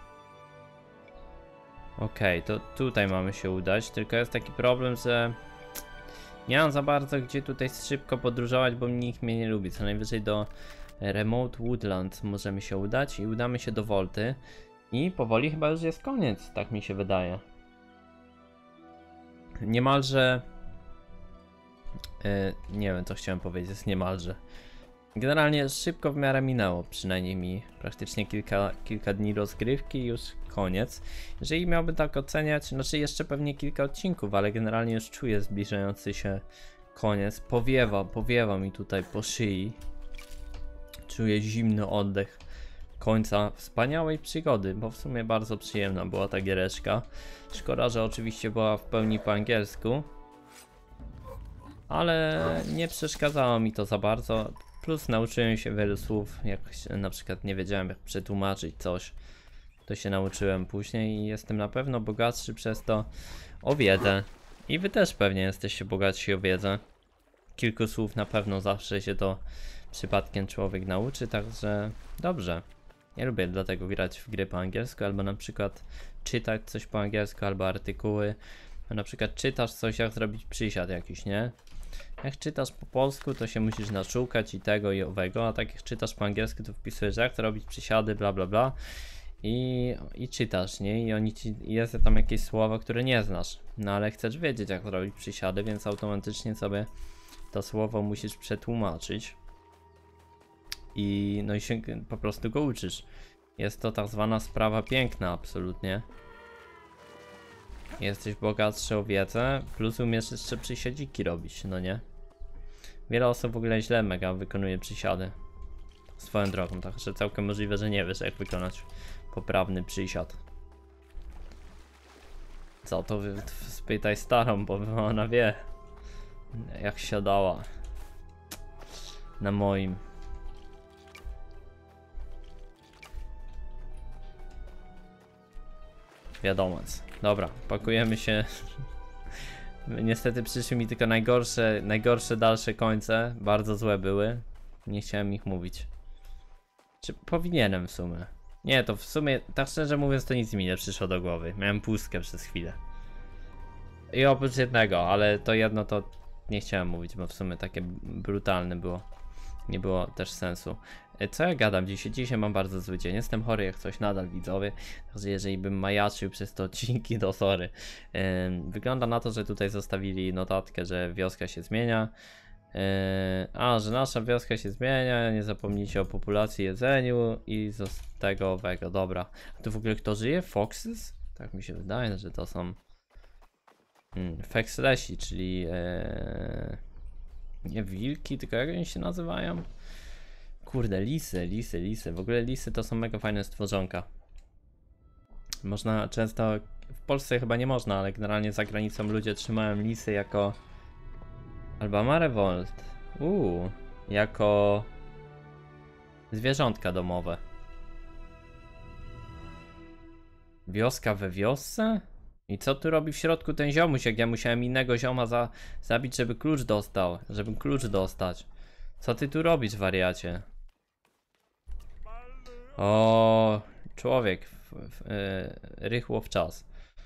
Okej, to tutaj mamy się udać, tylko jest taki problem, że... Nie mam za bardzo gdzie tutaj szybko podróżować, bo nikt mnie nie lubi. Co najwyżej do Remote Woodlands możemy się udać i udamy się do Volty. I powoli chyba już jest koniec, tak mi się wydaje. Niemalże... nie wiem, co chciałem powiedzieć, jest niemalże. Generalnie szybko w miarę minęło, przynajmniej mi praktycznie kilka dni rozgrywki i już koniec. Jeżeli miałbym tak oceniać, znaczy jeszcze pewnie kilka odcinków, ale generalnie już czuję zbliżający się koniec. Powiewa mi tutaj po szyi. Czuję zimny oddech końca wspaniałej przygody, bo w sumie bardzo przyjemna była ta giereczka. Szkoda, że oczywiście była w pełni po angielsku, ale nie przeszkadzało mi to za bardzo. Plus nauczyłem się wielu słów, jak na przykład nie wiedziałem jak przetłumaczyć coś, to się nauczyłem później i jestem na pewno bogatszy przez to o wiedzę. I wy też pewnie jesteście bogatsi o wiedzę. Kilku słów na pewno zawsze się to przypadkiem człowiek nauczy, także dobrze. Ja lubię dlatego grać w gry po angielsku, albo na przykład czytać coś po angielsku, albo artykuły. Na przykład czytasz coś, jak zrobić przysiad jakiś, nie? Jak czytasz po polsku, to się musisz naszukać i tego i owego, a tak jak czytasz po angielsku, to wpisujesz jak zrobić przysiady, bla bla bla. I czytasz, nie? I oni ci, jest tam jakieś słowa, które nie znasz. No ale chcesz wiedzieć, jak zrobić przysiady, więc automatycznie sobie to słowo musisz przetłumaczyć. No i się po prostu go uczysz. Jest to tak zwana sprawa piękna, absolutnie. Jesteś bogatszy o wiedzę, plus umiesz jeszcze przysiadziki robić, no nie? Wiele osób w ogóle źle mega wykonuje przysiady. Swoją drogą, także całkiem możliwe, że nie wiesz, jak wykonać poprawny przysiad. Co to spytaj starą, bo ona wie, jak siadała na moim. Wiadomo. Dobra, pakujemy się. Niestety przyszły mi tylko najgorsze dalsze końce. Bardzo złe były. Nie chciałem ich mówić. Czy powinienem w sumie? Nie, to w sumie, tak szczerze mówiąc, to nic mi nie przyszło do głowy. Miałem pustkę przez chwilę. I oprócz jednego, ale to jedno to nie chciałem mówić, bo w sumie takie brutalne było. Nie było też sensu. Co ja gadam dzisiaj? Dzisiaj mam bardzo zły dzień. Jestem chory jak coś nadal, widzowie. Także jeżeli bym majaczył przez te odcinki, to sorry. Wygląda na to, że tutaj zostawili notatkę, że wioska się zmienia. Że nasza wioska się zmienia. Nie zapomnijcie o populacji, jedzeniu i z tego owego. Dobra. A tu w ogóle kto żyje? Foxes? Tak mi się wydaje, że to są Fexlesi, czyli nie wilki, tylko jak oni się nazywają? Kurde, lisy. W ogóle lisy to są mega fajne stworzonka. Można często, w Polsce chyba nie można, ale generalnie za granicą ludzie trzymają lisy jako Albama Revolt. Jako zwierzątka domowe. Wioska we wiosce? I co tu robi w środku ten ziomuś, jak ja musiałem innego zioma zabić, żeby klucz dostał, żebym klucz dostać. Co ty tu robisz, wariacie? O, człowiek, rychło w czas.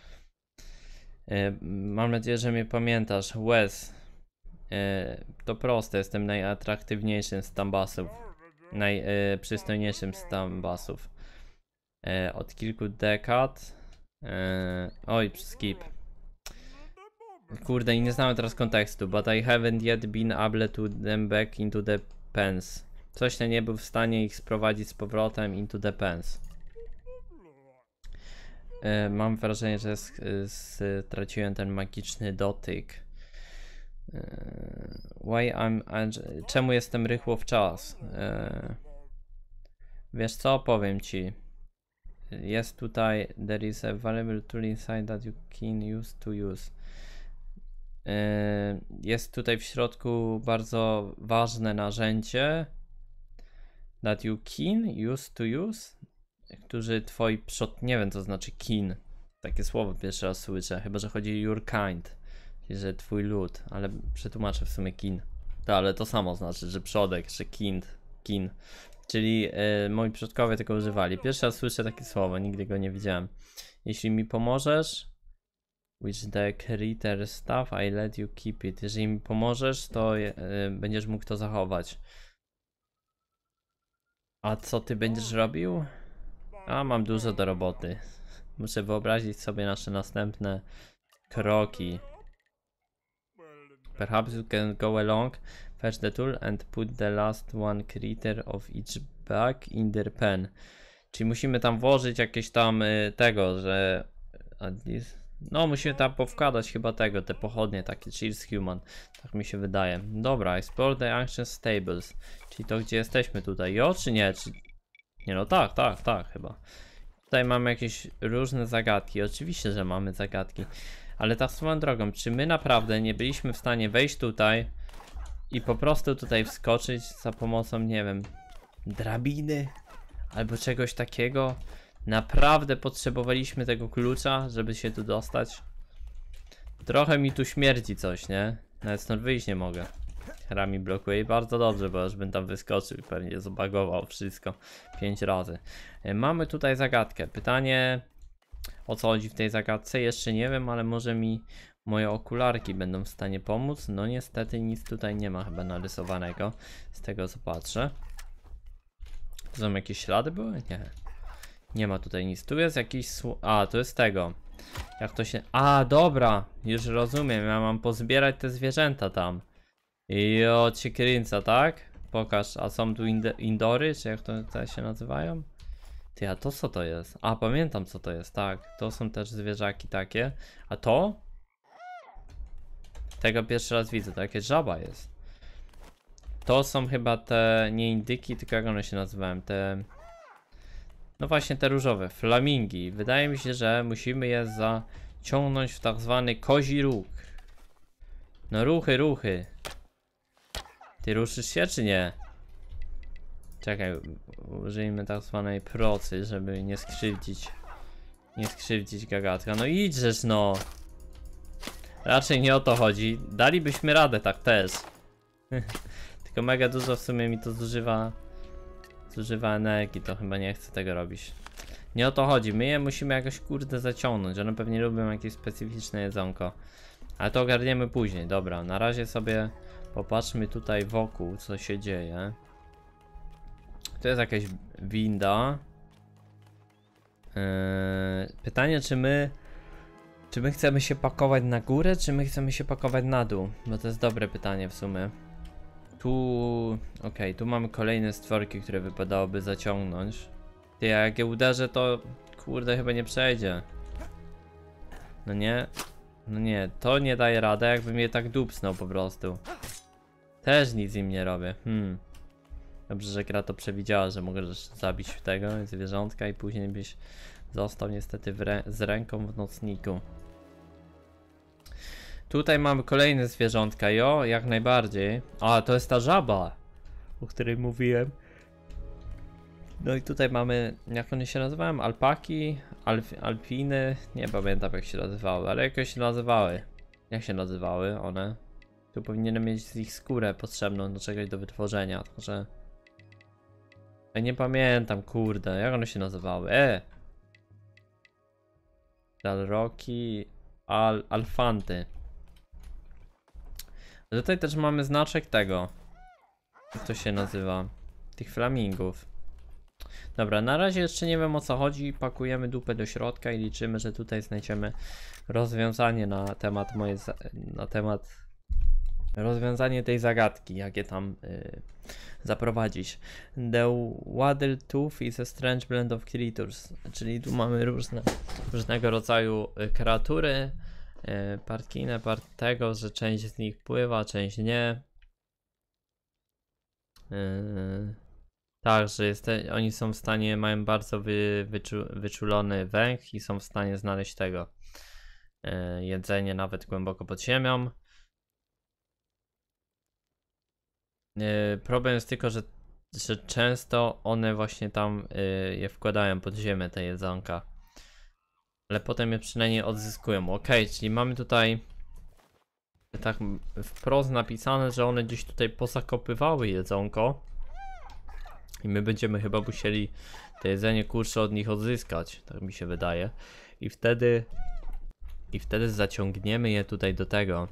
Mam nadzieję, że mnie pamiętasz. Wes. To proste, jestem najatraktywniejszym z tambasów. Najprzystojniejszym z tambasów. Od kilku dekad. Oj, skip. Kurde, i nie znałem teraz kontekstu. But I haven't yet been able to them back into the pens. Coś ten nie był w stanie ich sprowadzić z powrotem into the pens. Mam wrażenie, że straciłem ten magiczny dotyk. Czemu jestem rychło w czas? Wiesz co? Powiem ci. Jest tutaj, there is a valuable tool inside that you can use to use. Jest tutaj w środku bardzo ważne narzędzie that you can use to use, którzy twoi nie wiem co znaczy kin, takie słowo pierwszy raz słyszę, chyba że chodzi your kind, czyli że twój lud, ale przetłumaczę w sumie kin. Ale to samo znaczy, że przodek, że kin. Czyli moi przodkowie tego używali. Pierwszy raz słyszę takie słowo, nigdy go nie widziałem. Jeśli mi pomożesz, which the creator stuff, I let you keep it. Jeżeli mi pomożesz, to będziesz mógł to zachować. A co ty będziesz robił? Mam dużo do roboty. Muszę wyobrazić sobie nasze następne kroki. Perhaps you can go along, fetch the tool and put the last one creator of each back in their pen. Czyli musimy tam włożyć jakieś tam tego, że... No musimy tam powkładać chyba tego, te pochodnie takie, Cheers Human. Tak mi się wydaje. Dobra, explore the ancient stables. Czyli to gdzie jesteśmy tutaj, czy nie? Nie no tak chyba. Tutaj mamy jakieś różne zagadki, oczywiście, że mamy zagadki. Ale tak swoją drogą, czy my naprawdę nie byliśmy w stanie wejść tutaj i po prostu tutaj wskoczyć za pomocą, nie wiem, drabiny albo czegoś takiego? Naprawdę potrzebowaliśmy tego klucza, żeby się tu dostać? Trochę mi tu śmierdzi coś, nie? Nawet stąd wyjść nie mogę. Hra mi blokuje i bardzo dobrze, bo już bym tam wyskoczył i pewnie zbagował wszystko 5 razy. Mamy tutaj zagadkę. Pytanie, o co chodzi w tej zagadce? Jeszcze nie wiem, ale moje okularki będą w stanie pomóc. No niestety nic tutaj nie ma chyba narysowanego, z tego co patrzę. To są jakieś ślady były? Nie. Nie ma tutaj nic. Tu jest jakiś a, to jest tego. Jak to się... A, dobra. Już rozumiem. Ja mam pozbierać te zwierzęta tam. Jo, cię kręca, tak? Pokaż. A są tu indory? Czy jak to się nazywają? Ty, a to co to jest? A, pamiętam co to jest, tak. To są też zwierzaki takie. A to? Tego pierwszy raz widzę. To jakieś żaba jest. To są chyba te... Nie indyki, tylko jak one się nazywają? Te... No właśnie te różowe, flamingi. Wydaje mi się, że musimy je zaciągnąć w tak zwany kozi róg. No ruchy, ruchy. Ty ruszysz się czy nie? Czekaj, użyjmy tak zwanej procy, żeby nie skrzywdzić gagatka. No idźesz no. Raczej nie o to chodzi. Dalibyśmy radę tak też. Tylko mega dużo w sumie mi to zużywa energii, to chyba nie chcę tego robić. Nie o to chodzi, my je musimy jakoś kurde zaciągnąć, one pewnie lubią jakieś specyficzne jedzonko. Ale to ogarniemy później, dobra, na razie sobie popatrzmy tutaj wokół, co się dzieje. To jest jakaś winda. Pytanie, czy my chcemy się pakować na górę, czy my chcemy się pakować na dół? Bo to jest dobre pytanie w sumie. Tu... Okej, tu mamy kolejne stworki, które wypadałoby zaciągnąć. Ty, a jak je uderzę, to... Kurde, chyba nie przejdzie. No nie? No nie, to nie daje rady, jakbym je tak dupsnął po prostu. Też nic im nie robię. Dobrze, że gra to przewidziała, że możesz zabić tego zwierzątka i później byś został niestety z ręką w nocniku. Tutaj mamy kolejne zwierzątka, jo, jak najbardziej. A, to jest ta żaba, o której mówiłem. No i tutaj mamy, jak one się nazywają? Alpaki? Alpiny? Nie pamiętam jak się nazywały, ale jakoś się nazywały. Jak się nazywały one? Tu powinienem mieć z ich skórę potrzebną do czegoś do wytworzenia, także... Ja nie pamiętam, kurde, jak one się nazywały? Dalroki... Alfanty. Tutaj też mamy znaczek tego. Jak to się nazywa? Tych flamingów. Dobra, na razie jeszcze nie wiem o co chodzi. Pakujemy dupę do środka i liczymy, że tutaj znajdziemy rozwiązanie na temat rozwiązanie tej zagadki, jakie tam zaprowadzić. The Waddle Tooth is a strange blend of creatures. Czyli tu mamy różnego rodzaju kreatury. Partkinę, part tego, że część z nich pływa, część nie. Tak, że oni są w stanie, mają bardzo wyczulony węch i są w stanie znaleźć tego jedzenie nawet głęboko pod ziemią. Problem jest tylko, że często one właśnie tam je wkładają pod ziemię, te jedzonka. Ale potem je przynajmniej odzyskują. Ok, czyli mamy tutaj tak wprost napisane, że one gdzieś tutaj pozakopywały jedzonko. I my będziemy chyba musieli to jedzenie kurczę od nich odzyskać, tak mi się wydaje. I wtedy zaciągniemy je tutaj do tego.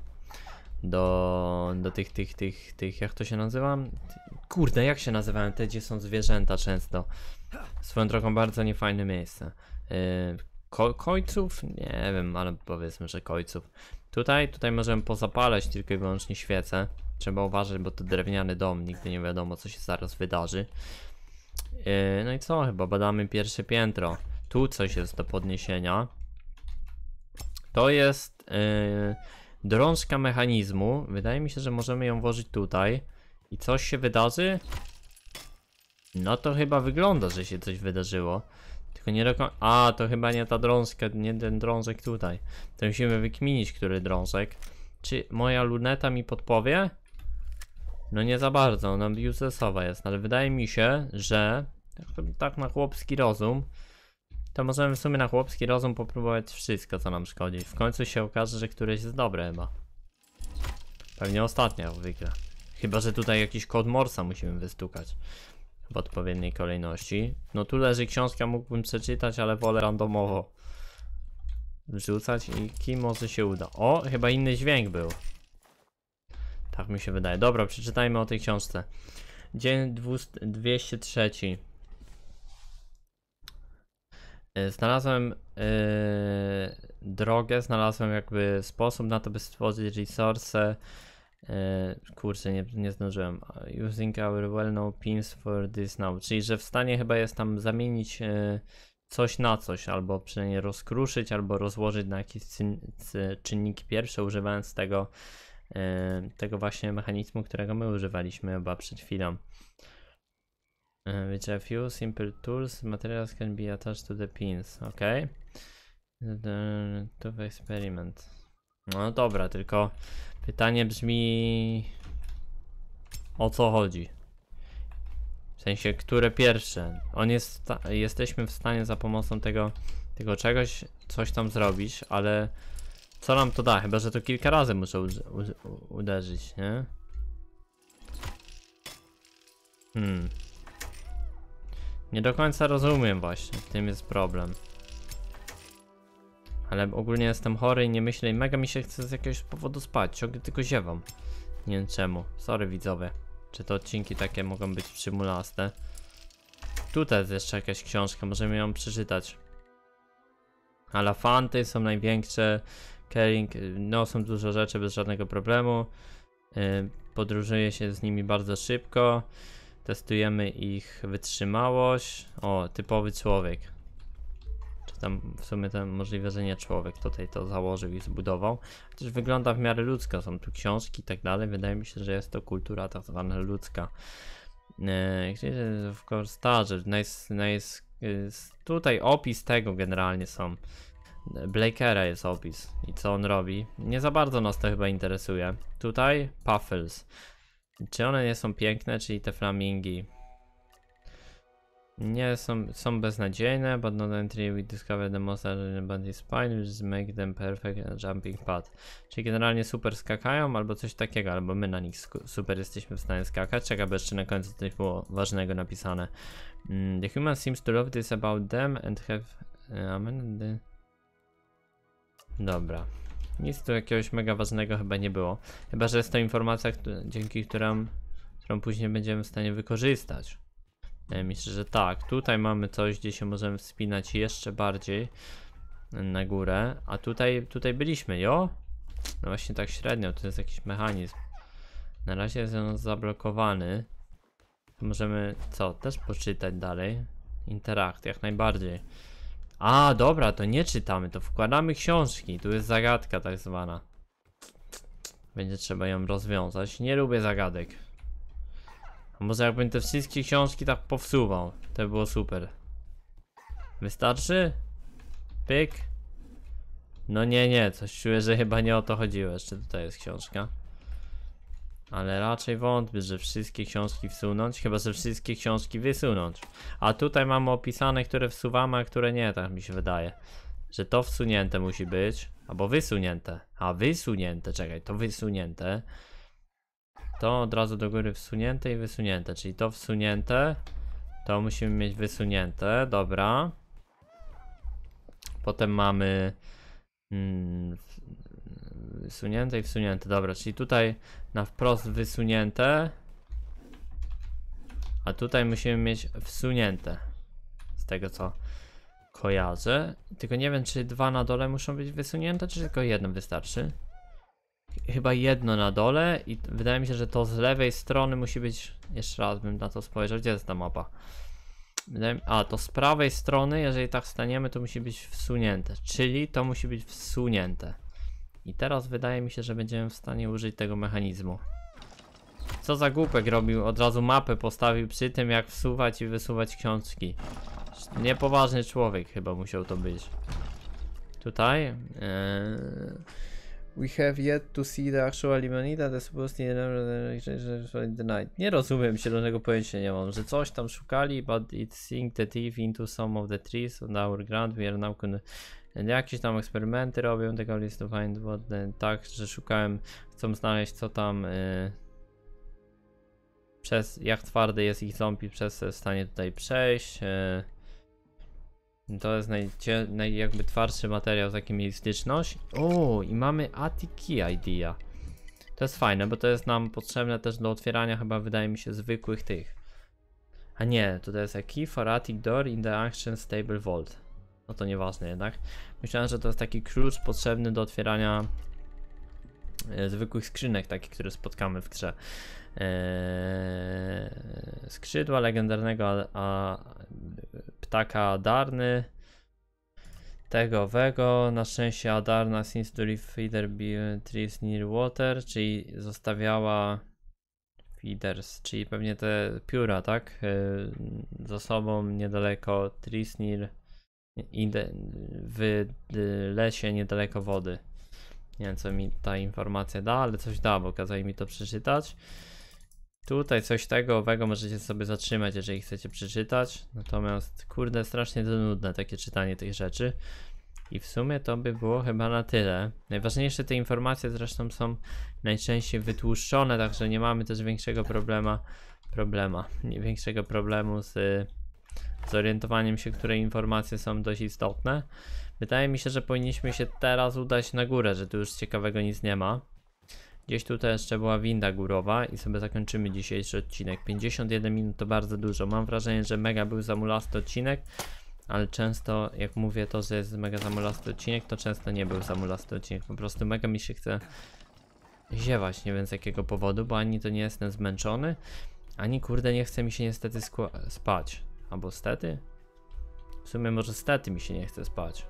Do tych, jak to się nazywa? Kurde, jak się nazywają te, gdzie są zwierzęta często? Swoją drogą bardzo niefajne miejsce. Kojców? Nie wiem, ale powiedzmy, że kojców. Tutaj możemy pozapalać tylko i wyłącznie świece. Trzeba uważać, bo to drewniany dom, nigdy nie wiadomo co się zaraz wydarzy. No i co? Chyba badamy pierwsze piętro. Tu coś jest do podniesienia. To jest drążka mechanizmu. Wydaje mi się, że możemy ją włożyć tutaj. I coś się wydarzy? No to chyba wygląda, że się coś wydarzyło. Tylko nie do końca... A, to chyba nie ta drążka, nie ten drążek tutaj. To musimy wykminić, który drążek. Czy moja luneta mi podpowie? No nie za bardzo, ona uselessowa jest, ale wydaje mi się, że tak na chłopski rozum, to możemy w sumie na chłopski rozum popróbować wszystko, co nam szkodzi. W końcu się okaże, że któreś jest dobre chyba. Pewnie ostatnia jak zwykle. Chyba, że tutaj jakiś kod Morsa musimy wystukać w odpowiedniej kolejności. No tu leży książka, mógłbym przeczytać, ale wolę randomowo. wrzucać i kim może się uda. O, chyba inny dźwięk był. Tak mi się wydaje. Dobra, przeczytajmy o tej książce. Dzień 203. Znalazłem drogę, znalazłem jakby sposób na to, by stworzyć resource. Kurczę, nie zdążyłem. Using our well-known pins for this now. Czyli, że w stanie chyba jest tam zamienić coś na coś, albo przynajmniej rozkruszyć, albo rozłożyć na jakieś czynniki pierwsze, używając tego właśnie mechanizmu, którego my używaliśmy chyba przed chwilą. With a few simple tools, materials can be attached to the pins, ok? To experiment. No dobra, tylko pytanie brzmi, o co chodzi? W sensie, które pierwsze? Jesteśmy w stanie za pomocą tego czegoś coś tam zrobić, ale co nam to da? Chyba że to kilka razy muszę uderzyć, nie? Nie do końca rozumiem właśnie, w tym jest problem. Ale ogólnie jestem chory i nie myślę i mega mi się chce z jakiegoś powodu spać, ciągle tylko ziewam. Nie wiem czemu, sorry widzowie. Czy te odcinki takie mogą być przymulaste? Tutaj jest jeszcze jakaś książka, możemy ją przeczytać. Alafanty są największe, caring, noszą dużo rzeczy bez żadnego problemu. Podróżuje się z nimi bardzo szybko. Testujemy ich wytrzymałość. O, typowy człowiek. Czy tam w sumie to możliwe, że nie człowiek tutaj to założył i zbudował. Chociaż wygląda w miarę ludzko, są tu książki i tak dalej. Wydaje mi się, że jest to kultura tak zwana ludzka. W korstarze, tutaj opis tego generalnie są. Blakera jest opis i co on robi. Nie za bardzo nas to chyba interesuje. Tutaj Puffles. Czy one nie są piękne, czyli te flamingi? Nie są beznadziejne, but not until we discover the most abundant spine, which make them perfect jumping pad. Czyli generalnie super skakają, albo coś takiego, albo my na nich super jesteśmy w stanie skakać. Czekaj, bo jeszcze na końcu coś było ważnego napisane. The human seems to love this about them and have... Dobra. Nic tu jakiegoś mega ważnego chyba nie było. Chyba że jest to informacja, dzięki którą później będziemy w stanie wykorzystać. Myślę, że tak. Tutaj mamy coś, gdzie się możemy wspinać jeszcze bardziej na górę. A tutaj byliśmy, jo? No właśnie tak średnio, to jest jakiś mechanizm. Na razie jest on zablokowany. Możemy, co? Też poczytać dalej. Interakt, jak najbardziej. A, dobra, to nie czytamy, to wkładamy książki. Tu jest zagadka tak zwana. Będzie trzeba ją rozwiązać. Nie lubię zagadek. A może jakbym te wszystkie książki tak powsuwał, to by było super. Wystarczy? Pyk. No nie, coś czuję, że chyba nie o to chodziło. Jeszcze tutaj jest książka. Ale raczej wątpię, że wszystkie książki wsunąć, chyba że wszystkie książki wysunąć. A tutaj mamy opisane, które wsuwamy, a które nie, tak mi się wydaje. Że to wsunięte musi być, albo wysunięte. A wysunięte, czekaj, to wysunięte. To od razu do góry wsunięte i wysunięte, czyli to wsunięte, to musimy mieć wysunięte, dobra. Potem mamy wysunięte i wsunięte, dobra, czyli tutaj na wprost wysunięte, a tutaj musimy mieć wsunięte, z tego co kojarzę. Tylko nie wiem, czy dwa na dole muszą być wysunięte, czy tylko jedno wystarczy. Chyba jedno na dole i wydaje mi się, że to z lewej strony musi być, jeszcze raz bym na to spojrzał, gdzie jest ta mapa? To z prawej strony, jeżeli tak staniemy, to musi być wsunięte, czyli to musi być wsunięte. I teraz wydaje mi się, że będziemy w stanie użyć tego mechanizmu. Co za głupek robił, od razu mapę postawił przy tym, jak wsuwać i wysuwać książki. Niepoważny człowiek chyba musiał to być. Tutaj we have yet to see the actual Limonita, the supposed the night. Nie rozumiem, zielonego pojęcia nie mam, że coś tam szukali, but it sink the thief into some of the trees on our ground. We are now jakieś tam eksperymenty robią, tego list to find what tak, że szukałem, chcą znaleźć co tam jak twardy jest ich zombie, przez w stanie tutaj przejść. To jest jakby twardszy materiał, z jakim mieli styczność. O, i mamy Attic Key Idea. To jest fajne, bo to jest nam potrzebne też do otwierania chyba, wydaje mi się, zwykłych tych. A nie, to jest a key for attic door in the ancient stable vault. No to nieważne jednak. Myślałem, że to jest taki klucz potrzebny do otwierania zwykłych skrzynek, takich, które spotkamy w grze. Skrzydła legendarnego ptaka Adarny. Tego owego. Na szczęście Adarna seems to leave feeder trees near water, czyli zostawiała feeders, czyli pewnie te pióra, tak? Za sobą niedaleko trees near w lesie niedaleko wody. Nie wiem, co mi ta informacja da, ale coś da, bo kazali mi to przeczytać. Tutaj coś tego owego możecie sobie zatrzymać, jeżeli chcecie przeczytać. Natomiast kurde, strasznie to nudne takie czytanie tych rzeczy. I w sumie to by było chyba na tyle. Najważniejsze te informacje zresztą są najczęściej wytłuszczone, także nie mamy też większego problemu z zorientowaniem się, które informacje są dość istotne. Wydaje mi się, że powinniśmy się teraz udać na górę, że tu już ciekawego nic nie ma. Gdzieś tutaj jeszcze była winda górowa i sobie zakończymy dzisiejszy odcinek. 51 minut to bardzo dużo. Mam wrażenie, że mega był zamulasty odcinek, ale często jak mówię to, że jest mega zamulasty odcinek, to często nie był zamulasty odcinek. Po prostu mega mi się chce ziewać, nie wiem z jakiego powodu, bo ani to nie jestem zmęczony, ani kurde nie chce mi się niestety spać. Albo stety? W sumie może stety mi się nie chce spać.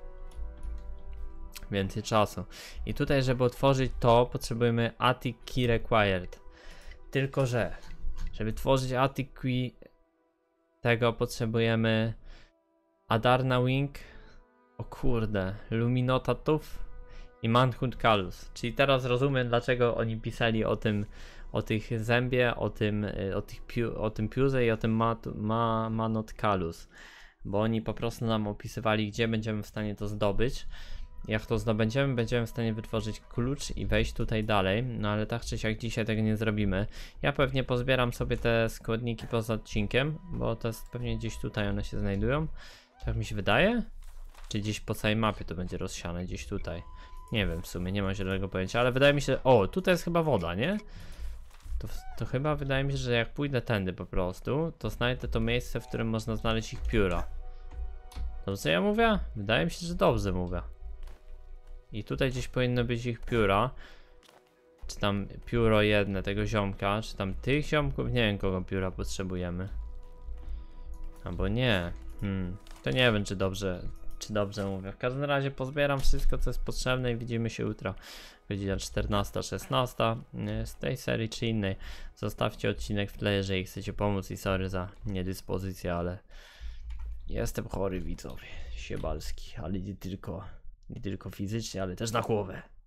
Więcej czasu. I tutaj, żeby otworzyć to, potrzebujemy Attic Key Required. Tylko, że żeby tworzyć Attic Key tego potrzebujemy Adarna Wing, o kurde, Luminotatów i Manhunt Calus. Czyli teraz rozumiem, dlaczego oni pisali o tych zębie, o tym piórze i o tym Manot Calus. Bo oni po prostu nam opisywali, gdzie będziemy w stanie to zdobyć. Jak to zdobędziemy, będziemy w stanie wytworzyć klucz i wejść tutaj dalej. No ale tak czy siak dzisiaj tego nie zrobimy. Ja pewnie pozbieram sobie te składniki poza odcinkiem, bo to jest pewnie gdzieś tutaj one się znajdują. Tak mi się wydaje? Czy gdzieś po całej mapie to będzie rozsiane, gdzieś tutaj. Nie wiem w sumie, nie mam zielonego pojęcia, ale wydaje mi się... O, tutaj jest chyba woda, nie? To chyba wydaje mi się, że jak pójdę tędy po prostu, to znajdę to miejsce, w którym można znaleźć ich pióra. Dobrze ja mówię? Wydaje mi się, że dobrze mówię. I tutaj gdzieś powinno być ich pióra. Czy tam pióro jedne tego ziomka, czy tam tych ziomków, nie wiem kogo pióra potrzebujemy. Albo nie. To nie wiem czy dobrze mówię. W każdym razie pozbieram wszystko co jest potrzebne i widzimy się jutro. Godzina 14-16 z tej serii czy innej. Zostawcie odcinek w tle, jeżeli chcecie pomóc i sorry za niedyspozycję, ale jestem chory widzowie, siebalski, ale nie tylko fizycznie, ale też na głowę.